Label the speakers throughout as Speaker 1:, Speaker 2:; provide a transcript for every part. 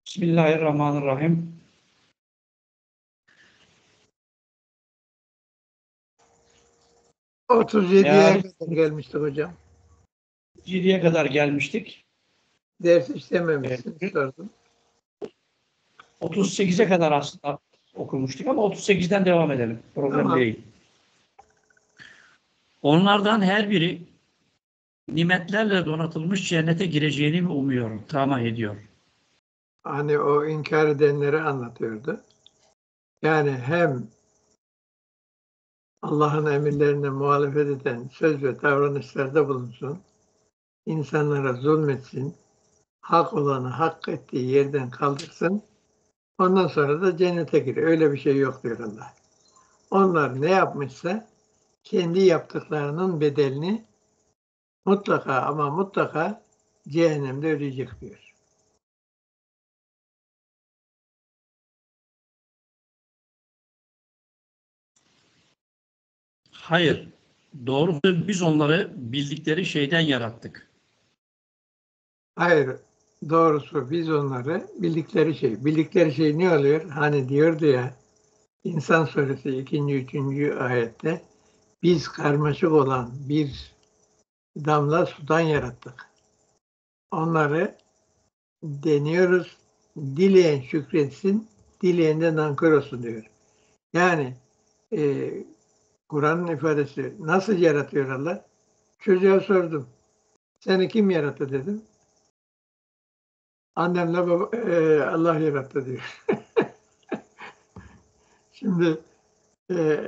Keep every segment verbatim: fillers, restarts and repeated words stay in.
Speaker 1: Bismillahirrahmanirrahim.
Speaker 2: otuz yediye
Speaker 1: Meali
Speaker 2: kadar gelmiştik hocam.
Speaker 1: yediye kadar gelmiştik.
Speaker 2: Ders işlememişsin,
Speaker 1: Evet.
Speaker 2: sordum.
Speaker 1: otuz sekize kadar aslında okumuştuk ama otuz sekizden devam edelim. Problem
Speaker 2: Tamam.
Speaker 1: değil. Onlardan her biri nimetlerle donatılmış cennete gireceğini mi umuyorum, tamah ediyor.
Speaker 2: Hani o inkar edenleri anlatıyordu. Yani hem Allah'ın emirlerine muhalefet eden söz ve davranışlarda bulunsun, insanlara zulmetsin, hak olanı hak ettiği yerden kaldırsın, ondan sonra da cennete girer. Öyle bir şey yok diyor Allah. Onlar ne yapmışsa kendi yaptıklarının bedelini mutlaka ama mutlaka cehennemde ödeyecek diyor.
Speaker 1: Hayır, doğrusu biz onları bildikleri şeyden yarattık.
Speaker 2: Hayır, doğrusu biz onları bildikleri şey, bildikleri şey ne oluyor? Hani diyordu ya, İnsan Suresi ikinci, üçüncü ayette biz karmaşık olan bir damla sudan yarattık. Onları deniyoruz, dileyen şükretsin, dileyen de nankör olsun diyor. Yani e, Kur'an'ın ifadesi nasıl yaratıyor Allah? Çocuğa sordum, seni kim yarattı dedim. Annemle baba, e, Allah yarattı diyor. Şimdi e,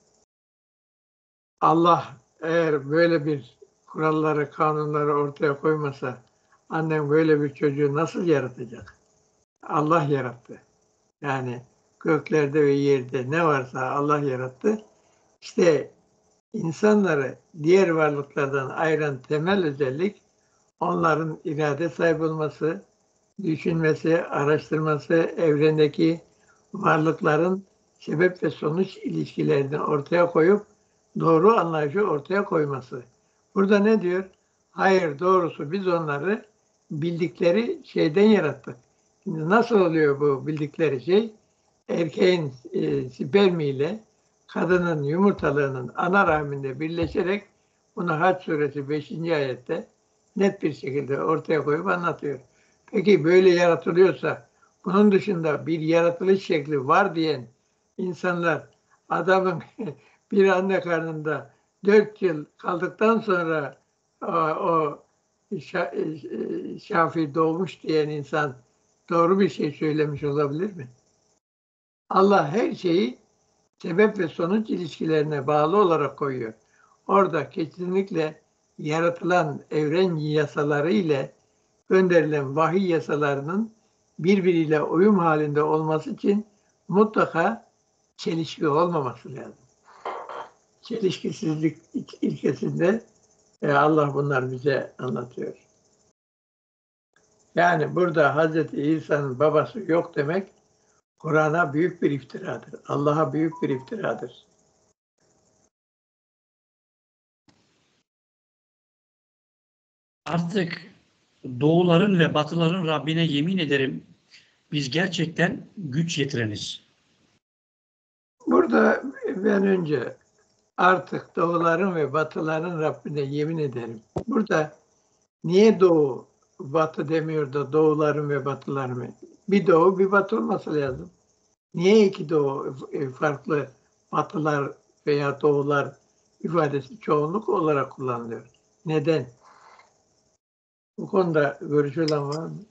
Speaker 2: Allah eğer böyle bir kuralları, kanunları ortaya koymasa annem böyle bir çocuğu nasıl yaratacak? Allah yarattı. Yani göklerde ve yerde ne varsa Allah yarattı. İşte insanları diğer varlıklardan ayıran temel özellik onların irade sahibi olması, düşünmesi, araştırması, evrendeki varlıkların sebep ve sonuç ilişkilerini ortaya koyup doğru anlayışı ortaya koyması. Burada ne diyor? Hayır, doğrusu biz onları bildikleri şeyden yarattık. Şimdi nasıl oluyor bu bildikleri şey? Erkeğin e, spermiyle kadının yumurtalığının ana rahminde birleşerek bunu Hac suresi beşinci ayette net bir şekilde ortaya koyup anlatıyor. Peki böyle yaratılıyorsa bunun dışında bir yaratılış şekli var diyen insanlar adamın bir anne karnında dört yıl kaldıktan sonra o, o Şafi doğmuş diyen insan doğru bir şey söylemiş olabilir mi? Allah her şeyi sebep ve sonuç ilişkilerine bağlı olarak koyuyor. Orada kesinlikle yaratılan evren yasaları ile gönderilen vahiy yasalarının birbiriyle uyum halinde olması için mutlaka çelişki olmaması lazım. Çelişkisizlik ilkesinde Allah bunlar bize anlatıyor. Yani burada Hazreti İsa'nın babası yok demek Kur'an'a büyük bir iftiradır. Allah'a büyük bir iftiradır.
Speaker 1: Artık doğuların ve batıların Rabbine yemin ederim, biz gerçekten güç yetireniz.
Speaker 2: Burada ben önce artık doğuların ve batıların Rabbine yemin ederim. Burada niye doğu, batı demiyor da doğuların ve batıların? Bir doğu, bir batı olması lazım. Niye iki doğu farklı batılar veya doğular ifadesi çoğunluk olarak kullanılıyor? Neden? Bu konuda görüş olan var mı?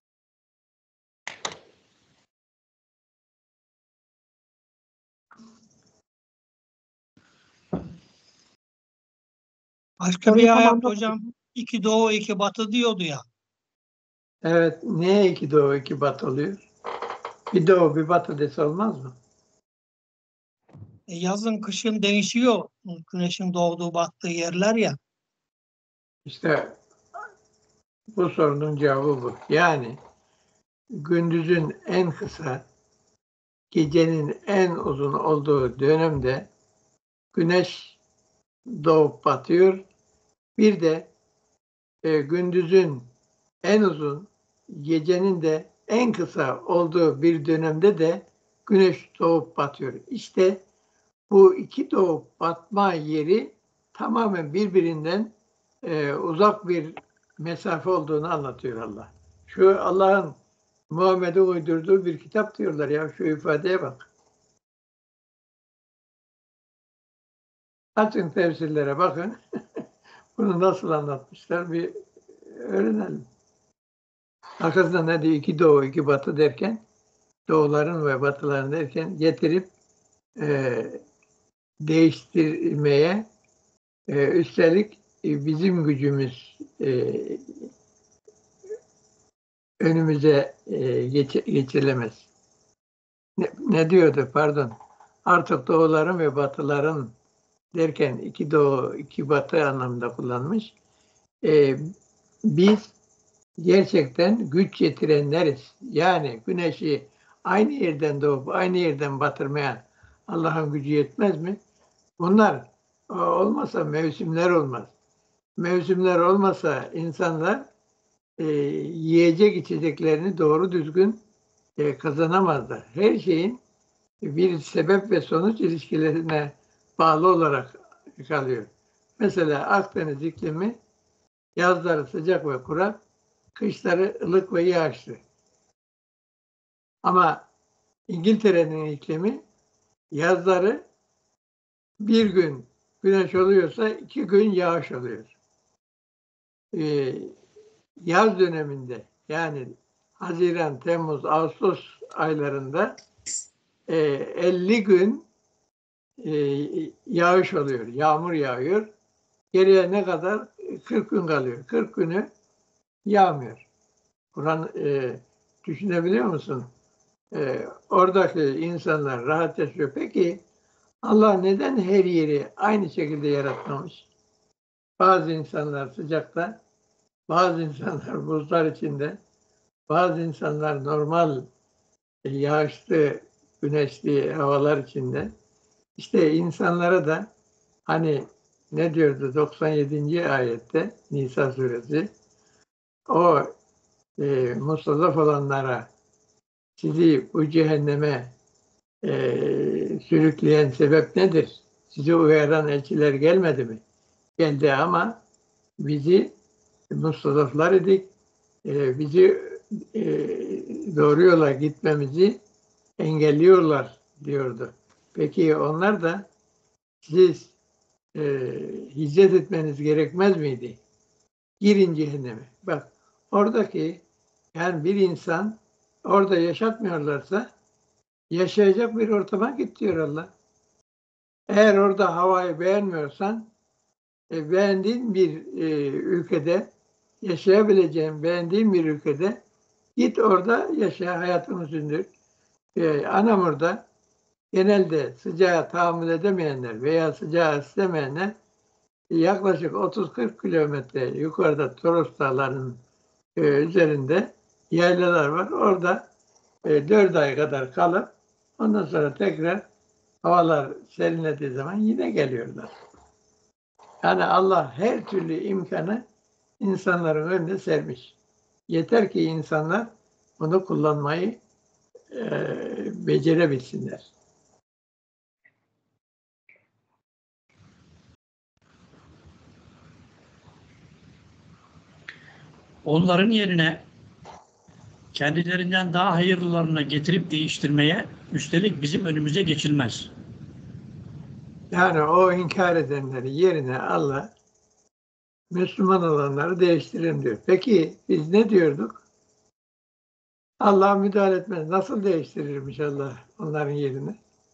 Speaker 3: Başka bir ayet hocam iki doğu iki batı diyordu ya.
Speaker 2: Evet, niye iki doğu iki batı oluyor? Bir doğu bir batı dese olmaz mı?
Speaker 3: E, yazın kışın değişiyor. Güneşin doğduğu battığı yerler ya.
Speaker 2: İşte bu sorunun cevabı bu. Yani gündüzün en kısa, gecenin en uzun olduğu dönemde güneş doğup batıyor. Bir de e, gündüzün en uzun, gecenin de en kısa olduğu bir dönemde de güneş doğup batıyor. İşte bu iki doğup batma yeri tamamen birbirinden e, uzak bir mesafe olduğunu anlatıyor Allah. Şu Allah'ın Muhammed'e uydurduğu bir kitap diyorlar ya, şu ifadeye bak. Açın tefsirlere bakın. Bunu nasıl anlatmışlar bir öğrenelim. Arkasından ne diyor? İki doğu, iki batı derken, doğuların ve batıların derken getirip e, değiştirmeye, e, üstelik e, bizim gücümüz e, önümüze e, geç, geçilemez. Ne, ne diyordu pardon? Artık doğuların ve batıların derken iki doğu, iki batı anlamında kullanmış. E, biz gerçekten güç yetirenleriz. Yani güneşi aynı yerden doğup aynı yerden batırmaya Allah'ın gücü yetmez mi? Bunlar olmasa mevsimler olmaz. Mevsimler olmasa insanlar e, yiyecek içeceklerini doğru düzgün e, kazanamazlar. Her şeyin bir sebep ve sonuç ilişkilerine bağlı olarak kalıyor. Mesela Akdeniz iklimi yazları sıcak ve kurak, kışları ılık ve yağışlı. Ama İngiltere'nin iklimi yazları bir gün güneş oluyorsa iki gün yağış oluyor. Ee, yaz döneminde yani Haziran, Temmuz, Ağustos aylarında e, elli gün e, yağış oluyor, yağmur yağıyor. Geriye ne kadar? kırk gün kalıyor. kırk günü yağmıyor. Kur'an e, düşünebiliyor musun? E, oradaki insanlar rahat yaşıyor. Peki Allah neden her yeri aynı şekilde yaratmamış? Bazı insanlar sıcakta, bazı insanlar buzlar içinde, bazı insanlar normal e, yağışlı, güneşli havalar içinde. İşte insanlara da hani ne diyordu doksan yedinci ayette Nisa suresi, o e, mustazaf olanlara sizi bu cehenneme e, sürükleyen sebep nedir? Sizi uyaran elçiler gelmedi mi? Geldi ama bizi mustazaflar idik. E, bizi e, doğru yola gitmemizi engelliyorlar diyordu. Peki onlar da siz e, hicret etmeniz gerekmez miydi? Girin cehenneme. Bak oradaki yani bir insan orada yaşatmıyorlarsa yaşayacak bir ortama git diyor Allah. Eğer orada havayı beğenmiyorsan e, beğendiğin bir e, ülkede yaşayabileceğin beğendiğin bir ülkede git orada yaşa, hayatını sürdür. E, Anamur'da genelde sıcağa tahammül edemeyenler veya sıcağı istemeyenler yaklaşık otuz kırk kilometre yukarıda Toros Dağları'nın e, üzerinde yaylalar var. Orada e, dört ay kadar kalıp ondan sonra tekrar havalar serinlediği zaman yine geliyorlar. Yani Allah her türlü imkanı insanların önüne sermiş. Yeter ki insanlar bunu kullanmayı e, becerebilsinler.
Speaker 1: Onların yerine kendilerinden daha hayırlılarını getirip değiştirmeye, üstelik bizim önümüze geçilmez.
Speaker 2: Yani o inkar edenleri yerine Allah Müslüman olanları değiştirin diyor. Peki biz ne diyorduk? Allah müdahale etmez. Nasıl değiştirirmiş Allah onların yerini?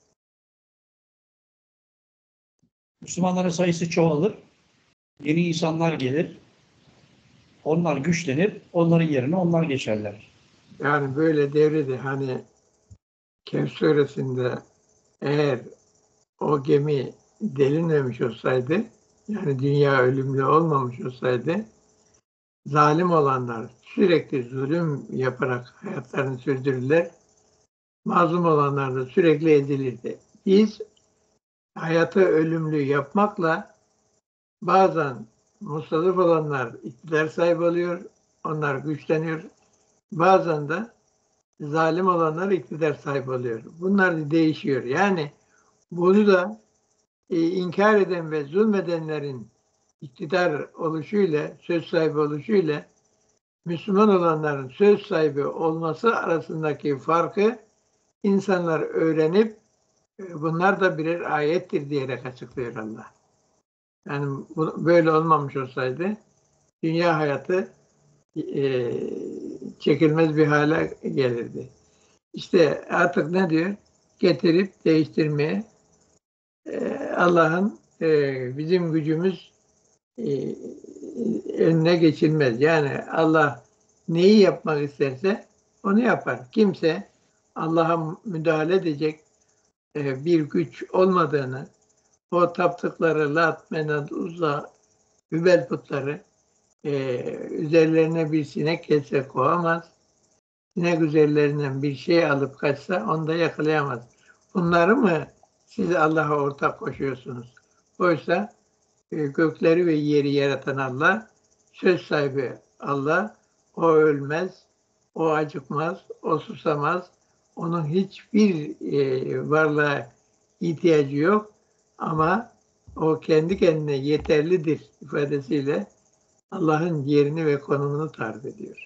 Speaker 1: Müslümanların sayısı çoğalır, yeni insanlar gelir, onlar güçlenir, onların yerine onlar geçerler.
Speaker 2: Yani böyle devrede hani Kehf suresinde eğer o gemi delinmemiş olsaydı, yani dünya ölümlü olmamış olsaydı, zalim olanlar sürekli zulüm yaparak hayatlarını sürdürürler, mazlum olanlar da sürekli ezilirdi. Biz hayatı ölümlü yapmakla bazen musalif olanlar iktidar sahibi oluyor, onlar güçleniyor. Bazen de zalim olanlar iktidar sahibi oluyor. Bunlar da değişiyor. Yani bunu da e, inkar eden ve zulmedenlerin iktidar oluşuyla, söz sahibi oluşuyla Müslüman olanların söz sahibi olması arasındaki farkı insanlar öğrenip e, bunlar da birer ayettir diyerek açıklıyor Allah. Yani bu, böyle olmamış olsaydı dünya hayatı e, çekilmez bir hale gelirdi. İşte artık ne diyor? Getirip değiştirmeye e, Allah'ın e, bizim gücümüz e, önüne geçilmez. Yani Allah neyi yapmak isterse onu yapar. Kimse Allah'a müdahale edecek e, bir güç olmadığını, o taptıkları Lat, Menad, Uzza, Hübel putları e, üzerlerine bir sinek gelse kovamaz. Sinek üzerlerinden bir şey alıp kaçsa onu da yakalayamaz. Bunları mı siz Allah'a ortak koşuyorsunuz? Oysa e, gökleri ve yeri yaratan Allah, söz sahibi Allah, o ölmez, o acıkmaz, o susamaz. Onun hiçbir e, varlığa ihtiyacı yok ama o kendi kendine yeterlidir ifadesiyle Allah'ın yerini ve konumunu tarif ediyor.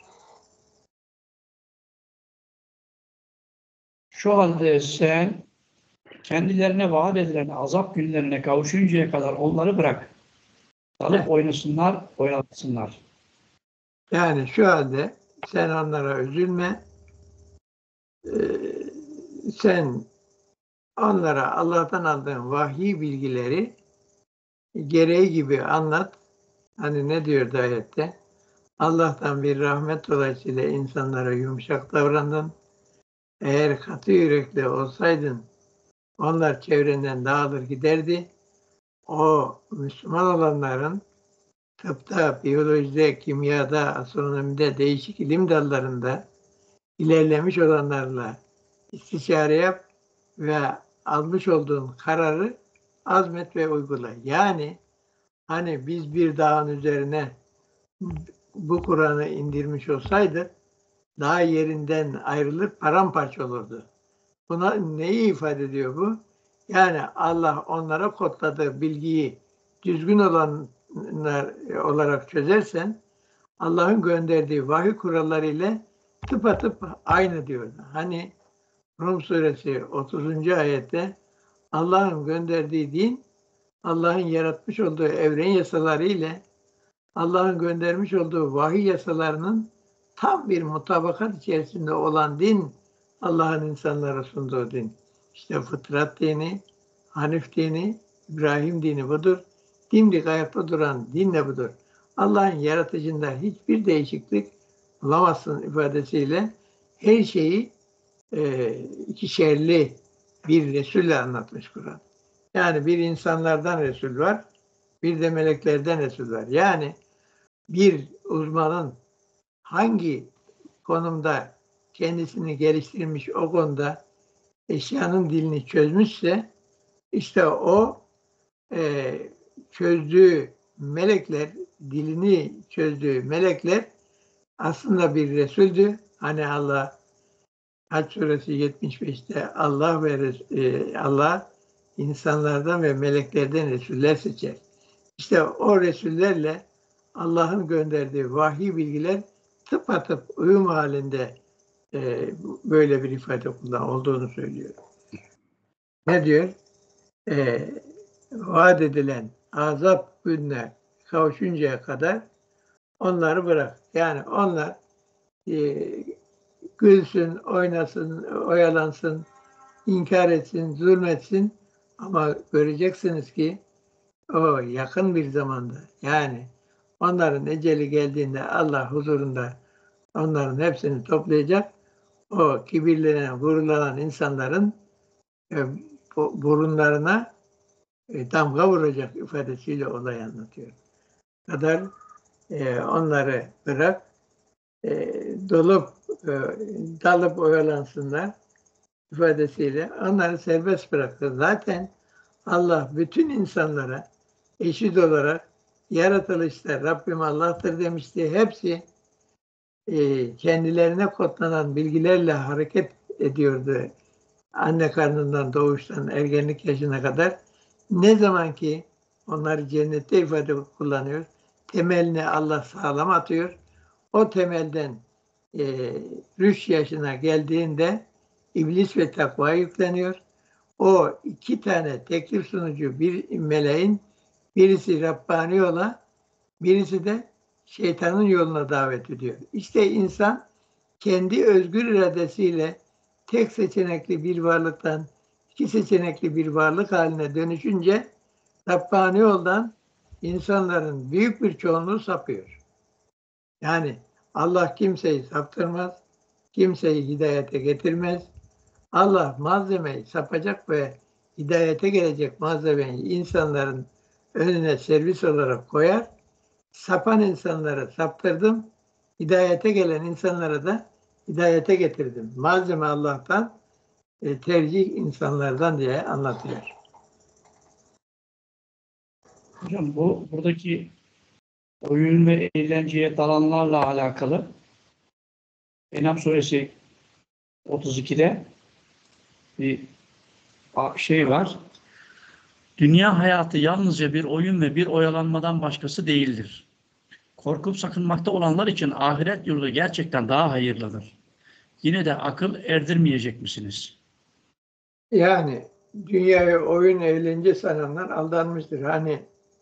Speaker 1: Şu halde sen kendilerine vaat edilen azap günlerine kavuşuncaya kadar onları bırak. Dalıp oynasınlar, oyalansınlar.
Speaker 2: Yani şu halde sen onlara üzülme, ee, sen onlara Allah'tan aldığın vahiy bilgileri gereği gibi anlat. Hani ne diyor ayette? Allah'tan bir rahmet dolayısıyla insanlara yumuşak davrandın. Eğer katı yürekli olsaydın onlar çevrenden dağılır giderdi. O Müslüman olanların tıpta, biyolojide, kimyada, astronomide, değişik ilim dallarında ilerlemiş olanlarla istişare yap ve almış olduğun kararı azmet ve uygula. Yani hani biz bir dağın üzerine bu Kur'an'ı indirmiş olsaydı dağ yerinden ayrılıp paramparça olurdu. Buna neyi ifade ediyor bu? Yani Allah onlara kodladığı bilgiyi düzgün olanlar olarak çözersen Allah'ın gönderdiği vahiy kuralları ile tıpatıp aynı diyor. Hani Rum suresi otuzuncu ayette Allah'ın gönderdiği din Allah'ın yaratmış olduğu evren yasaları ile Allah'ın göndermiş olduğu vahiy yasalarının tam bir mutabakat içerisinde olan din Allah'ın insanlara sunduğu din. İşte fıtrat dini, Hanif dini, İbrahim dini budur. Dimdik ayakta duran din de budur. Allah'ın yaratıcında hiçbir değişiklik bulamazsın ifadesiyle her şeyi e, ikişerli bir Resul'le anlatmış Kur'an. Yani bir insanlardan Resul var, bir de meleklerden Resul var. Yani bir uzmanın hangi konumda kendisini geliştirmiş o konuda eşyanın dilini çözmüşse işte o e, çözdüğü melekler, dilini çözdüğü melekler aslında bir Resul'dü. Hani Allah Hac suresi yetmiş beşte Allah ve e, Allah insanlardan ve meleklerden Resuller seçer. İşte o Resullerle Allah'ın gönderdiği vahiy bilgiler tıpatıp uyum halinde e, böyle bir ifade kullan olduğunu söylüyor. Ne diyor? E, vaat edilen azap gününe kavuşuncaya kadar onları bırak. Yani onlar e, gülsün, oynasın, oyalansın, inkar etsin, zulmetsin ama göreceksiniz ki o yakın bir zamanda yani onların eceli geldiğinde Allah huzurunda onların hepsini toplayacak. O kibirlenen, gururlanan insanların e, burunlarına e, damga vuracak ifadesiyle olay anlatıyor. Kadar e, onları bırak, e, dolup, e, dalıp oyalansınlar ifadesiyle onları serbest bıraktı. Zaten Allah bütün insanlara eşit olarak yaratılışta Rabbim Allah'tır demişti. Hepsi e, kendilerine kodlanan bilgilerle hareket ediyordu. Anne karnından doğuştan ergenlik yaşına kadar. Ne zaman ki onları cennette ifade kullanıyor, temelini Allah sağlam atıyor. O temelden e, rüşt yaşına geldiğinde iblis ve takva yükleniyor. O iki tane teklif sunucu bir meleğin birisi Rabbani yola, birisi de şeytanın yoluna davet ediyor. İşte insan kendi özgür iradesiyle tek seçenekli bir varlıktan iki seçenekli bir varlık haline dönüşünce Rabbani yoldan insanların büyük bir çoğunluğu sapıyor. Yani Allah kimseyi saptırmaz, kimseyi hidayete getirmez. Allah malzemeyi sapacak ve hidayete gelecek malzemeyi insanların önüne servis olarak koyar. Sapan insanları saptırdım, hidayete gelen insanlara da hidayete getirdim. Malzeme Allah'tan, e, tercih insanlardan diye anlatıyor.
Speaker 1: Hocam bu buradaki oyun ve eğlenceye dalanlarla alakalı Enam suresi otuz ikide bir şey var. Dünya hayatı yalnızca bir oyun ve bir oyalanmadan başkası değildir. Korkup sakınmakta olanlar için ahiret yurdu gerçekten daha hayırlıdır. Yine de akıl erdirmeyecek misiniz?
Speaker 2: Yani dünyayı oyun eğlence sananlar aldanmıştır. Hani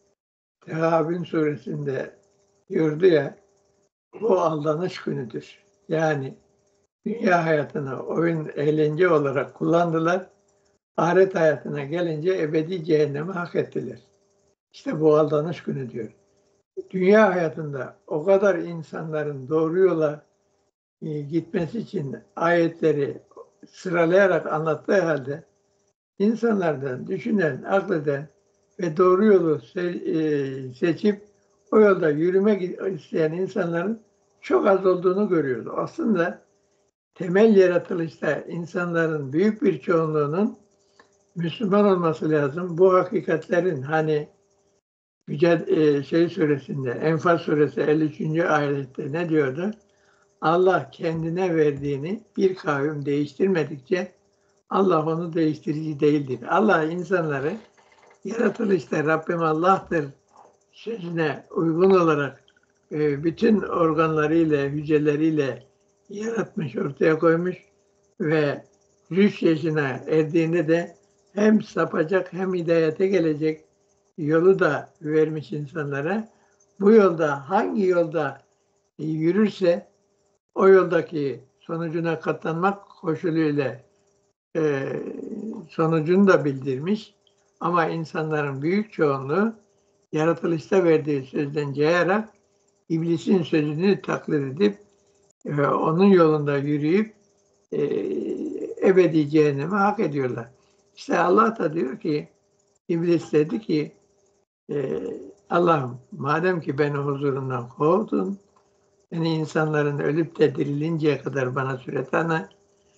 Speaker 2: Tehavün suresinde diyordu ya, bu aldanış günüdür. Yani dünya hayatını oyun eğlence olarak kullandılar. Ahiret hayatına gelince ebedi cehennemi hak ettiler. İşte bu aldanış günü diyor. Dünya hayatında o kadar insanların doğru yola e, gitmesi için ayetleri sıralayarak anlattığı halde insanlardan düşünen, akleden ve doğru yolu se- e, seçip o yolda yürümek isteyen insanların çok az olduğunu görüyoruz. Aslında temel yaratılışta insanların büyük bir çoğunluğunun Müslüman olması lazım. Bu hakikatlerin hani Yüce e, şey suresinde, Enfal suresi elli üçüncü ayette ne diyordu? Allah kendine verdiğini bir kavim değiştirmedikçe Allah onu değiştirici değildir. Allah insanları yaratılışta Rabbim Allah'tır sözüne uygun olarak e, bütün organlarıyla, hücreleriyle yaratmış, ortaya koymuş ve rüşt yaşına erdiğinde de hem sapacak hem hidayete gelecek yolu da vermiş insanlara. Bu yolda hangi yolda yürürse o yoldaki sonucuna katlanmak koşuluyla e, sonucunu da bildirmiş. Ama insanların büyük çoğunluğu yaratılışta verdiği sözden cayarak iblisin sözünü taklit edip e, onun yolunda yürüyüp e, ebedi cehennemi hak ediyorlar. İşte Allah da diyor ki, iblis dedi ki e, Allah'ım madem ki beni huzurundan kovdun, beni insanların ölüp de dirilinceye kadar bana süre tanı,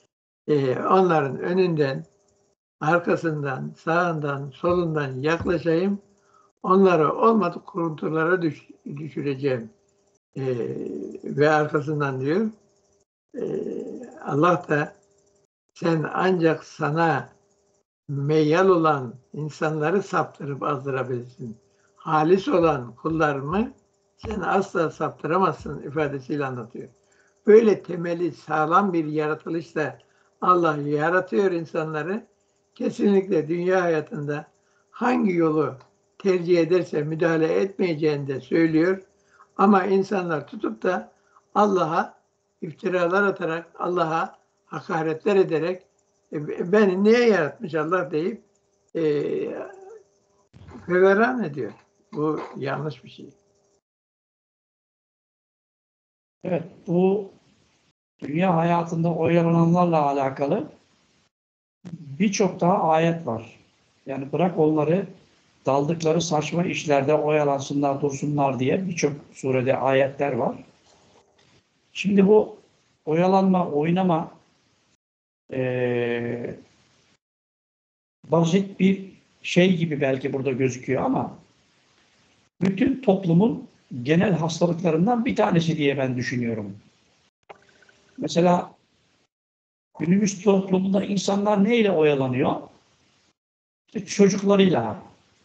Speaker 2: e, onların önünden, arkasından, sağından, solundan yaklaşayım, onları olmadık kuruntulara düş, düşüreceğim. E, ve arkasından diyor, e, Allah da sen ancak sana meyyal olan insanları saptırıp azdırabilirsin. Halis olan kullarımı sen asla saptıramazsın ifadesiyle anlatıyor. Böyle temeli sağlam bir yaratılışla Allah yaratıyor insanları. Kesinlikle dünya hayatında hangi yolu tercih ederse müdahale etmeyeceğini de söylüyor. Ama insanlar tutup da Allah'a iftiralar atarak, Allah'a hakaretler ederek e, beni niye yaratmış Allah deyip e, feveran ediyor. Bu yanlış bir şey.
Speaker 1: Evet, bu dünya hayatında oyalananlarla alakalı birçok daha ayet var. Yani bırak onları daldıkları saçma işlerde oyalansınlar, dursunlar diye birçok surede ayetler var. Şimdi bu oyalanma, oynama ee, basit bir şey gibi belki burada gözüküyor ama bütün toplumun genel hastalıklarından bir tanesi diye ben düşünüyorum. Mesela günümüz toplumunda insanlar neyle oyalanıyor? İşte çocuklarıyla.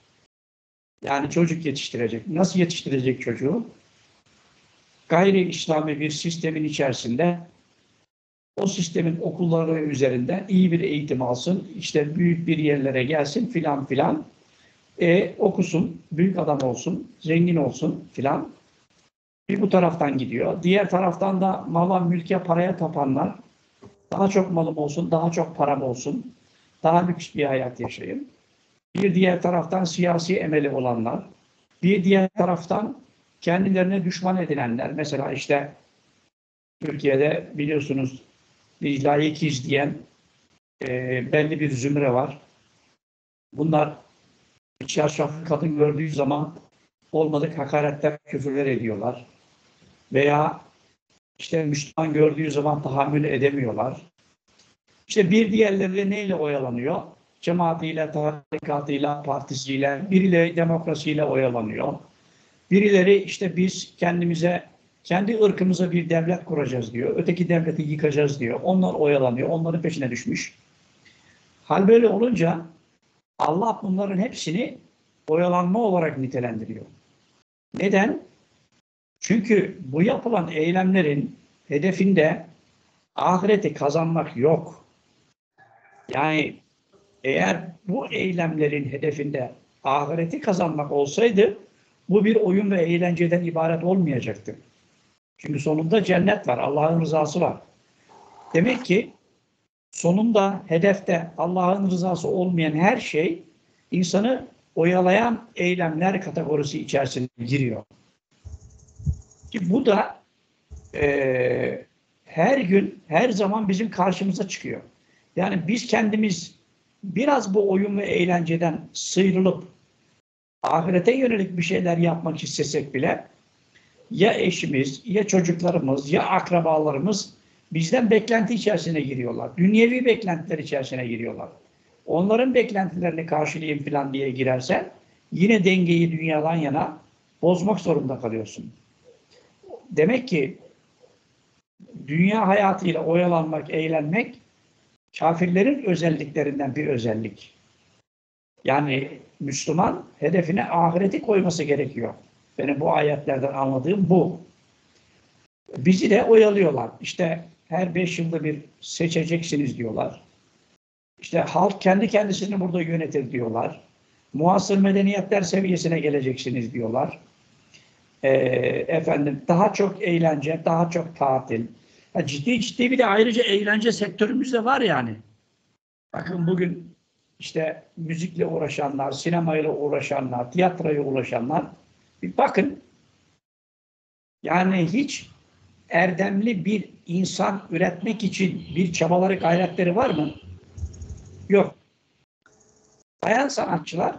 Speaker 1: Yani çocuk yetiştirecek. Nasıl yetiştirecek çocuğu? Gayri İslami bir sistemin içerisinde o sistemin okulları üzerinden iyi bir eğitim alsın, işte büyük bir yerlere gelsin filan filan, e, okusun, büyük adam olsun, zengin olsun filan. Bir bu taraftan gidiyor. Diğer taraftan da mala, mülke, paraya tapanlar, daha çok malım olsun, daha çok param olsun, daha lüks bir hayat yaşayın. Bir diğer taraftan siyasi emeli olanlar, bir diğer taraftan kendilerine düşman edinenler. Mesela işte Türkiye'de biliyorsunuz bir laikiz diyen e, belli bir zümre var. Bunlar çarşaflı kadın gördüğü zaman olmadık hakaretler, küfürler ediyorlar. Veya işte Müslüman gördüğü zaman tahammül edemiyorlar. İşte bir diğerleri neyle oyalanıyor? Cemaatiyle, tarikatıyla, partisiyle, birileri demokrasiyle oyalanıyor. Birileri işte biz kendimize, kendi ırkımıza bir devlet kuracağız diyor. Öteki devleti yıkacağız diyor. Onlar oyalanıyor. Onların peşine düşmüş. Hal böyle olunca Allah bunların hepsini oyalanma olarak nitelendiriyor. Neden? Çünkü bu yapılan eylemlerin hedefinde ahireti kazanmak yok. Yani eğer bu eylemlerin hedefinde ahireti kazanmak olsaydı bu bir oyun ve eğlenceden ibaret olmayacaktı. Çünkü sonunda cennet var, Allah'ın rızası var. Demek ki sonunda hedefte Allah'ın rızası olmayan her şey insanı oyalayan eylemler kategorisi içerisine giriyor. Ki bu da e, her gün, her zaman bizim karşımıza çıkıyor. Yani biz kendimiz biraz bu oyun ve eğlenceden sıyrılıp ahirete yönelik bir şeyler yapmak istesek bile ya eşimiz, ya çocuklarımız, ya akrabalarımız bizden beklenti içerisine giriyorlar. Dünyevi beklentiler içerisine giriyorlar. Onların beklentilerini karşılayayım falan diye girersen yine dengeyi dünyadan yana bozmak zorunda kalıyorsun. Demek ki dünya hayatıyla oyalanmak, eğlenmek kafirlerin özelliklerinden bir özellik. Yani Müslüman hedefine ahireti koyması gerekiyor. Benim bu ayetlerden anladığım bu. Bizi de oyalıyorlar. İşte her beş yılda bir seçeceksiniz diyorlar. İşte halk kendi kendisini burada yönetir diyorlar. Muasır medeniyetler seviyesine geleceksiniz diyorlar. Ee, efendim daha çok eğlence, daha çok tatil. Ya ciddi ciddi bir de ayrıca eğlence sektörümüz de var yani. Bakın bugün işte müzikle uğraşanlar, sinemayla uğraşanlar, tiyatroya uğraşanlar bir bakın. Yani hiç erdemli bir insan üretmek için bir çabaları, gayretleri var mı? Yok. Bayan sanatçılar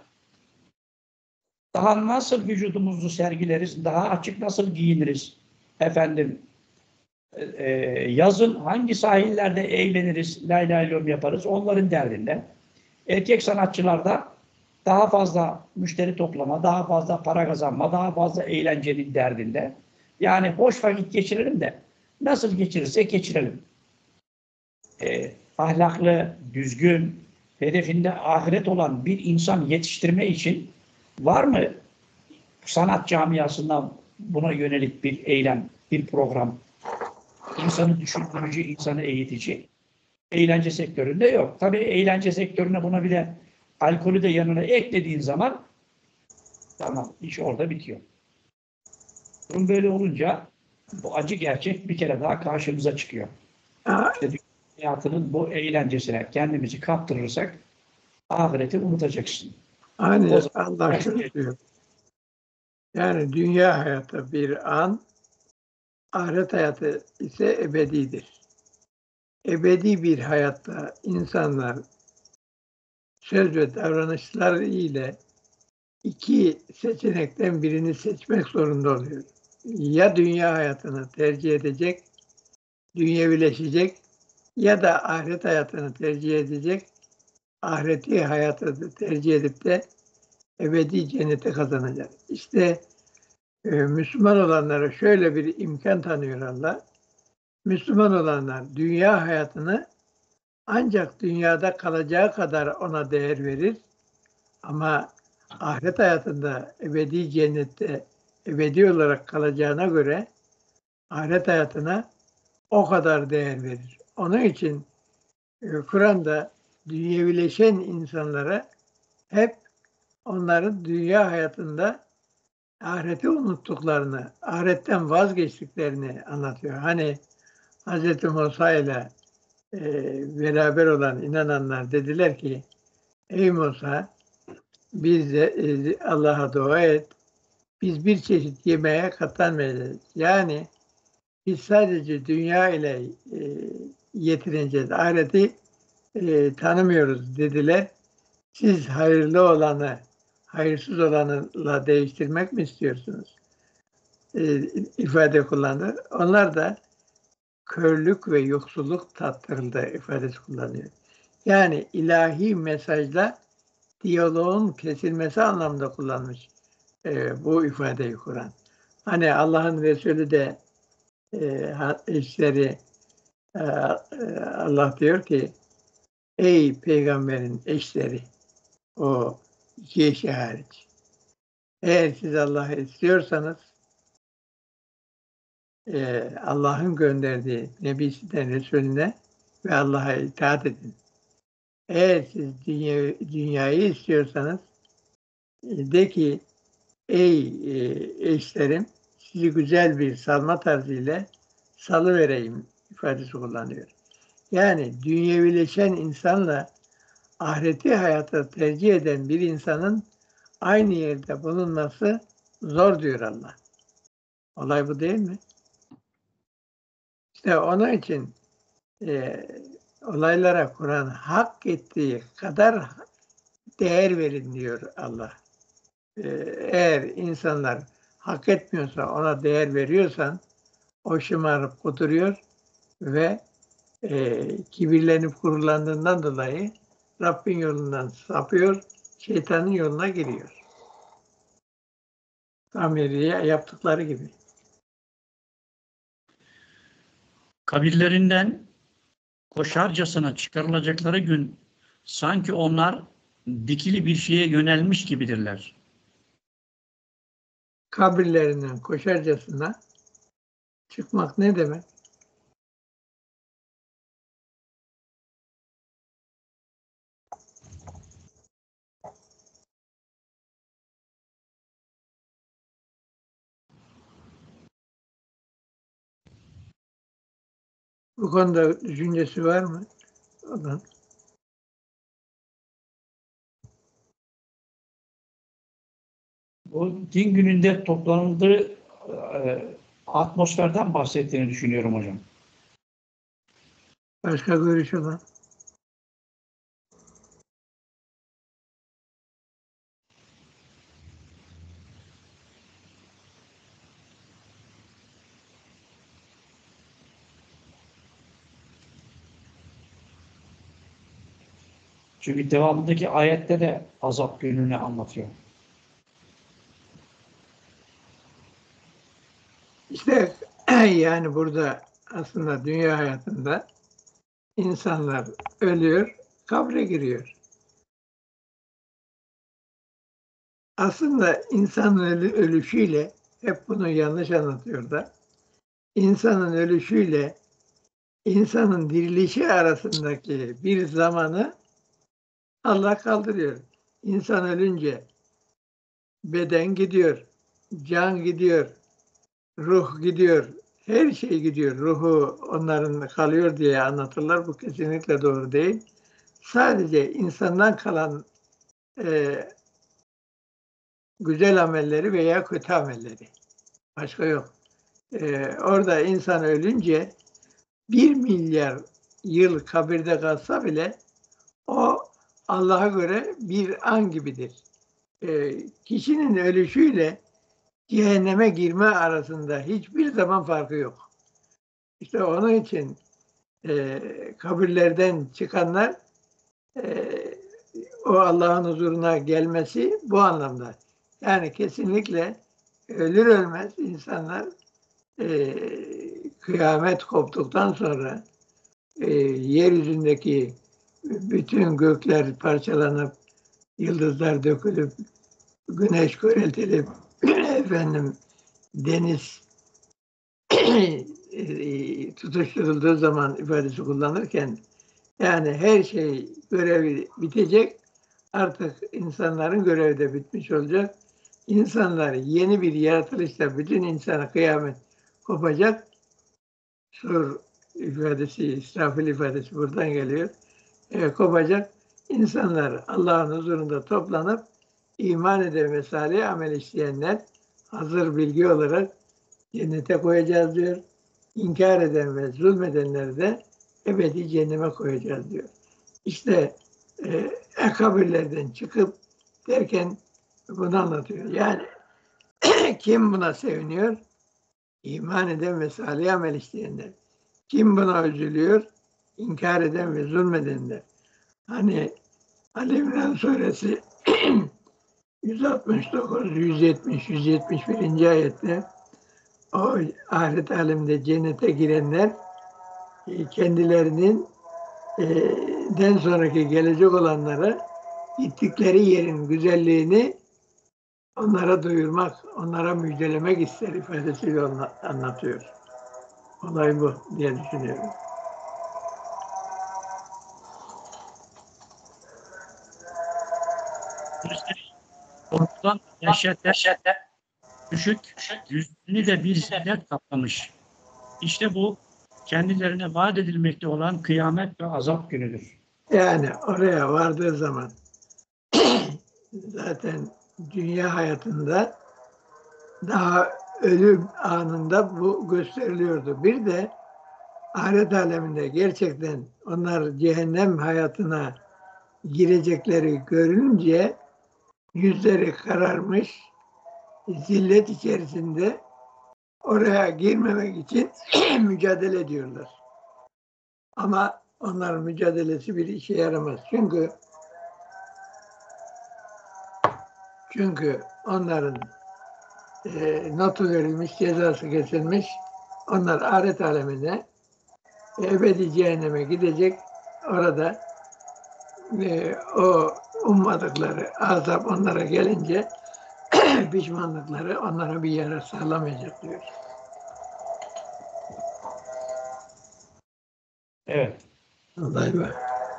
Speaker 1: daha nasıl vücudumuzu sergileriz, daha açık nasıl giyiniriz, efendim e, yazın hangi sahillerde eğleniriz, lay lay lom yaparız, onların derdinde. Erkek sanatçılar da daha fazla müşteri toplama, daha fazla para kazanma, daha fazla eğlencenin derdinde. Yani boş vakit geçirelim de nasıl geçirirsek geçirelim. E, ahlaklı, düzgün, hedefinde ahiret olan bir insan yetiştirme için var mı sanat camiasından buna yönelik bir eylem, bir program? İnsanı düşündürücü, insanı eğitici. Eğlence sektöründe yok. Tabii eğlence sektörüne buna bir de alkolü de yanına eklediğin zaman tamam, iş orada bitiyor. Durum böyle olunca bu acı gerçek bir kere daha karşımıza çıkıyor. İşte hayatının bu eğlencesine kendimizi kaptırırsak ahireti unutacaksın.
Speaker 2: Hani Allah şunu diyor. Yani dünya hayatı bir an, ahiret hayatı ise ebedidir. Ebedi bir hayatta insanlar söz ve davranışlar ile iki seçenekten birini seçmek zorunda oluyor. Ya dünya hayatını tercih edecek, dünyevileşecek, ya da ahiret hayatını tercih edecek, ahireti hayatı tercih edip de ebedi cennete kazanacak. İşte e, Müslüman olanlara şöyle bir imkan tanıyor Allah. Müslüman olanlar dünya hayatını ancak dünyada kalacağı kadar ona değer verir. Ama ahiret hayatında ebedi cennette ebedi olarak kalacağına göre ahiret hayatına o kadar değer verir. Onun için e, Kur'an'da dünyevileşen insanlara hep onların dünya hayatında ahireti unuttuklarını, ahiretten vazgeçtiklerini anlatıyor. Hani Hz. Musa ile e, beraber olan inananlar dediler ki, ey Musa, biz de e, Allah'a dua et, biz bir çeşit yemeğe katlanmayacağız. Yani biz sadece dünya ile e, yetineceğiz, ahireti e, tanımıyoruz dediler. Siz hayırlı olanı hayırsız olanla değiştirmek mi istiyorsunuz? E, ifade kullandı. Onlar da körlük ve yoksulluk tattırıldı ifadesi kullanıyor. Yani ilahi mesajla diyaloğun kesilmesi anlamında kullanmış e, bu ifadeyi Kur'an. Hani Allah'ın Resulü de e, eşleri e, Allah diyor ki, ey peygamberin eşleri, o iki eşi hariç, eğer siz Allah'ı istiyorsanız e, Allah'ın gönderdiği Nebisinden Resulüne ve Allah'a itaat edin. Eğer siz dünya, dünyayı istiyorsanız e, de ki, ey e, eşlerim, sizi güzel bir salma tarzıyla salı vereyim ifadesi kullanıyor. Yani dünyevileşen insanla ahireti hayata tercih eden bir insanın aynı yerde bulunması zor diyor Allah. Olay bu değil mi? İşte onun için e, olaylara Kur'an hak ettiği kadar değer verin diyor Allah. E, eğer insanlar hak etmiyorsa, ona değer veriyorsan, o şımarıp kuduruyor ve e, kibirlenip gururlandığından dolayı Rabbin yolundan sapıyor, şeytanın yoluna giriyor. Samiriye yaptıkları gibi.
Speaker 1: Kabirlerinden koşarcasına çıkarılacakları gün sanki onlar dikili bir şeye yönelmiş gibidirler.
Speaker 2: Kabirlerinden koşarcasına çıkmak ne demek? Bu konuda düşüncesi var mı? Olan.
Speaker 1: Bu din gününde toplanıldığı e, atmosferden bahsettiğini düşünüyorum hocam.
Speaker 2: Başka görüş olan.
Speaker 1: Çünkü devamındaki ayette de azap gününü anlatıyor.
Speaker 2: İşte yani burada aslında dünya hayatında insanlar ölüyor, kabre giriyor. Aslında insanın ölü, ölüşüyle, hep bunu yanlış anlatıyor da, insanın ölüşüyle insanın dirilişi arasındaki bir zamanı Allah kaldırıyor. İnsan ölünce beden gidiyor, can gidiyor, ruh gidiyor, her şey gidiyor. Ruhu onların kalıyor diye anlatırlar. Bu kesinlikle doğru değil. Sadece insandan kalan e, güzel amelleri veya kötü amelleri. Başka yok. E, orada insan ölünce bir milyar yıl kabirde kalsa bile o Allah'a göre bir an gibidir. E, kişinin ölüşüyle cehenneme girme arasında hiçbir zaman farkı yok. İşte onun için e, kabirlerden çıkanlar e, o Allah'ın huzuruna gelmesi bu anlamda. Yani kesinlikle ölür ölmez insanlar e, kıyamet koptuktan sonra e, yeryüzündeki bütün gökler parçalanıp, yıldızlar dökülüp, güneş köreltilip, efendim deniz tutuşturulduğu zaman ifadesi kullanırken, yani her şey görevi bitecek, artık insanların görevi de bitmiş olacak. İnsanlar yeni bir yaratılışla bütün insana kıyamet kopacak. Sur ifadesi, İsrafil ifadesi buradan geliyor. E, kopacak. İnsanlar Allah'ın huzurunda toplanıp iman eden ve salih amel işleyenler hazır bilgi olarak cennete koyacağız diyor. İnkar eden ve zulmedenleri de ebedi cehenneme koyacağız diyor. İşte e, kabirlerden çıkıp derken bunu anlatıyor. Yani kim buna seviniyor? İman eden ve salih amel işleyenler. Kim buna üzülüyor? İnkar eden ve zulmedenler. Hani Ali İmran suresi yüz altmış dokuz, yüz yetmiş, yüz yetmiş birinci ayette o ahiret alemde cennete girenler kendilerinin e, den sonraki gelecek olanlara gittikleri yerin güzelliğini onlara duyurmak, onlara müjdelemek ister ifadesiyle anlatıyor. Olay bu diye düşünüyorum.
Speaker 1: Korkudan dehşetle düşük, yüzünü de bir zillet kaplamış. İşte bu kendilerine vaat edilmekte olan kıyamet ve azap günüdür.
Speaker 2: Yani oraya vardığı zaman zaten dünya hayatında daha ölüm anında bu gösteriliyordu. Bir de ahiret aleminde gerçekten onlar cehennem hayatına girecekleri görünce yüzleri kararmış, zillet içerisinde oraya girmemek için mücadele ediyorlar. Ama onların mücadelesi bir işe yaramaz. Çünkü çünkü onların e, notu verilmiş, cezası kesilmiş. Onlar ahiret alemine ebedi cehenneme gidecek. Orada e, o ummadıkları azap onlara gelince pişmanlıkları onlara bir yarar sağlamayacak diyor.
Speaker 1: Evet.
Speaker 2: Olay bu.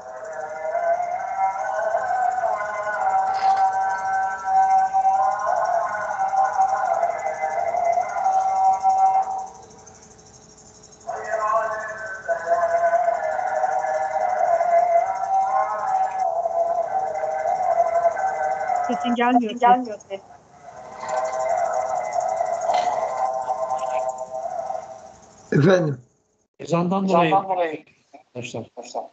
Speaker 4: Sesin gelmiyor.
Speaker 5: Sesin gelmiyor ses.
Speaker 2: Efendim,
Speaker 1: Ezandan dolayı
Speaker 5: Zamdan dolayı
Speaker 1: arkadaşlar.
Speaker 5: arkadaşlar.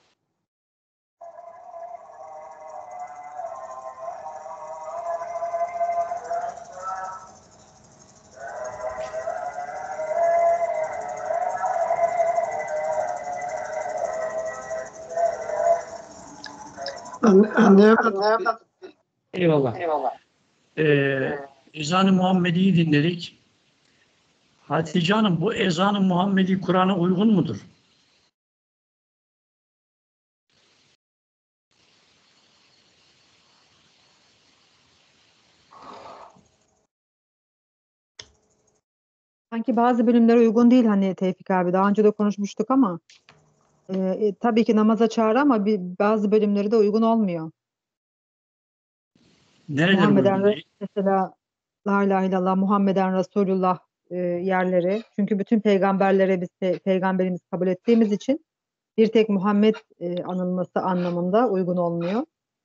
Speaker 2: an, anlayamadım.
Speaker 1: Eyvallah.
Speaker 5: Eyvallah.
Speaker 1: Ee, ezan-ı Muhammedi'yi dinledik. Hatice Hanım, bu ezan-ı Muhammedi Kur'an'a uygun mudur?
Speaker 4: Sanki bazı bölümlere uygun değil hani Tevfik abi. Daha önce de konuşmuştuk ama e, e, tabii ki namaza çağrı ama bir, bazı bölümleri de uygun olmuyor.
Speaker 1: Nereleri
Speaker 4: Muhammeden
Speaker 1: uygun değil?
Speaker 4: mesela La ilahe illallah Muhammeden Resulullah e, yerleri. Çünkü bütün peygamberlere biz pe- peygamberimiz kabul ettiğimiz için bir tek Muhammed e, anılması anlamında uygun olmuyor.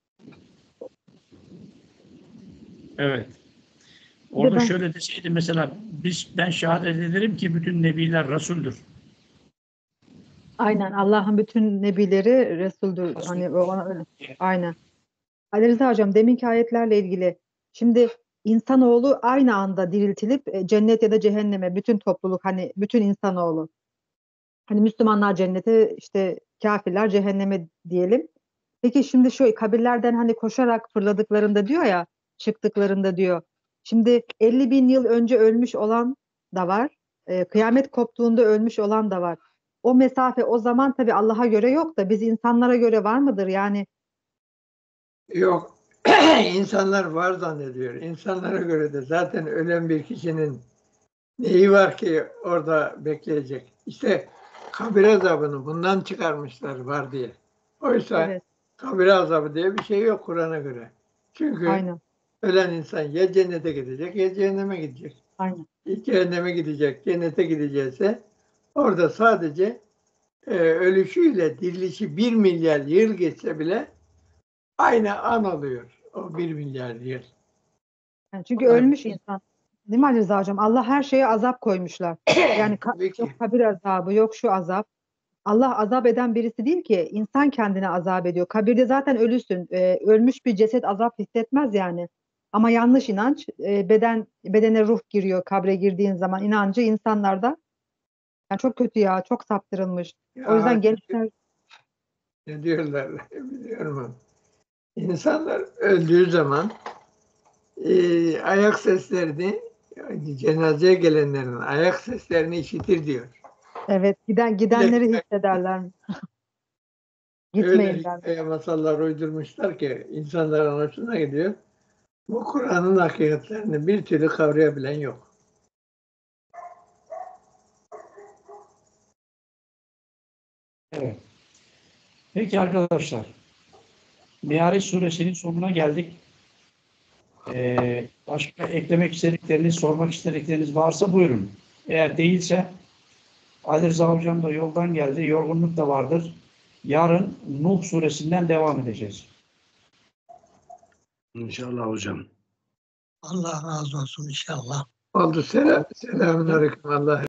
Speaker 1: Evet.
Speaker 4: Bir de
Speaker 1: Orada
Speaker 4: ben-
Speaker 1: şöyle deseydi mesela, biz ben şehadet ederim ki bütün nebiler Resul'dür.
Speaker 4: Aynen Allah'ın bütün nebileri Resul'dür.
Speaker 1: Resul.
Speaker 4: Hani o ona öyle. Aynen. Ali Rıza Hocam deminki ayetlerle ilgili şimdi insanoğlu aynı anda diriltilip e, cennet ya da cehenneme bütün topluluk hani bütün insanoğlu hani Müslümanlar cennete işte kafirler cehenneme diyelim. Peki şimdi şu kabirlerden hani koşarak fırladıklarında diyor ya çıktıklarında diyor. Şimdi elli bin yıl önce ölmüş olan da var. E, kıyamet koptuğunda ölmüş olan da var. O mesafe o zaman tabii Allah'a göre yok da biz insanlara göre var mıdır? Yani
Speaker 2: Yok. İnsanlar var zannediyor. İnsanlara göre de zaten ölen bir kişinin neyi var ki orada bekleyecek? İşte kabir azabını bundan çıkarmışlar var diye. Oysa
Speaker 4: evet,
Speaker 2: kabir azabı diye bir şey yok Kur'an'a göre. Çünkü
Speaker 4: aynen,
Speaker 2: ölen insan ya cennete gidecek ya cehenneme gidecek.
Speaker 4: aynen.
Speaker 2: Cehenneme gidecek, cennete gidecekse orada sadece e, ölüşüyle dirilişi bir milyar yıl geçse bile aynı an oluyor. O bir milyar yıl.
Speaker 4: Yani çünkü
Speaker 2: Onlar
Speaker 4: ölmüş insan. Değil mi Ali Rıza hocam? Allah her şeye azap koymuşlar. Yani ka-
Speaker 2: tabii ki.
Speaker 4: yok kabir azabı, yok şu azap. Allah azap eden birisi değil ki. İnsan kendine azap ediyor. Kabirde zaten ölüsün. Ee, ölmüş bir ceset azap hissetmez yani. Ama yanlış inanç, e, beden bedene ruh giriyor kabre girdiğin zaman inancı insanlarda. Yani çok kötü ya, çok saptırılmış. O
Speaker 2: Ya
Speaker 4: yüzden gençler
Speaker 2: ne diyorlar biliyorum. İnsanlar öldüğü zaman e, ayak seslerini yani cenazeye gelenlerin ayak seslerini işitir diyor.
Speaker 4: evet giden gidenleri hissederler.
Speaker 2: Öyle
Speaker 4: Gitmeyin der.
Speaker 2: hikaye masallar uydurmuşlar ki insanların hoşuna gidiyor. Bu Kur'an'ın hakikatlerini bir türlü kavrayabilen yok.
Speaker 1: Evet. Peki arkadaşlar, Mi'raç suresinin sonuna geldik. Ee, başka eklemek istedikleriniz, sormak istedikleriniz varsa buyurun. Eğer değilse Ali Rıza Hocam da yoldan geldi, yorgunluk da vardır. Yarın Nuh suresinden devam edeceğiz.
Speaker 5: İnşallah hocam.
Speaker 3: Allah razı olsun inşallah.
Speaker 2: Oldu. Selam, selamünaleyküm. Allah